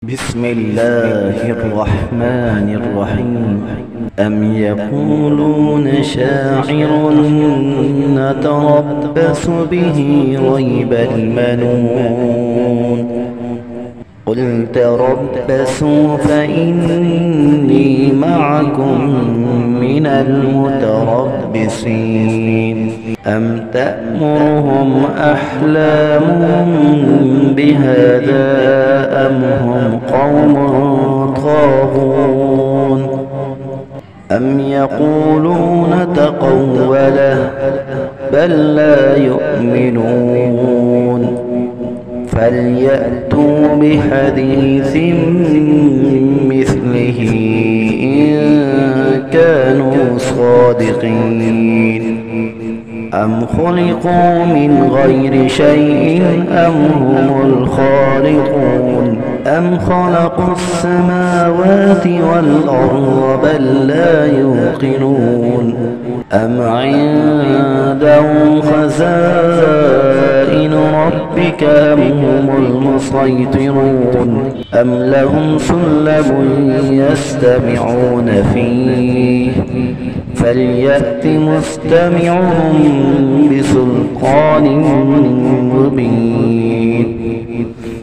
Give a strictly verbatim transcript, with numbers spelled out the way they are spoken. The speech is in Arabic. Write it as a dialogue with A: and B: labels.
A: بسم الله الرحمن الرحيم. أم يقولون شاعر نتربص به ريب المنون قل تربصوا فإني معكم من المتربصين. أم تأمرهم أحلامهم بهذا أم هم قوم طاغون أم يقولون تقوله بل لا يؤمنون فليأتوا بحديث مثله إن كانوا صادقين. أم خلقوا من غير شيء أم هم الخالقون أم خلقوا السماوات والأرض بل لا يوقنون أم عندهم خزائن ربك أم هم المسيطرون أم لهم سلم يستمعون فيه فليأت مستمعهم بسلطان مبين.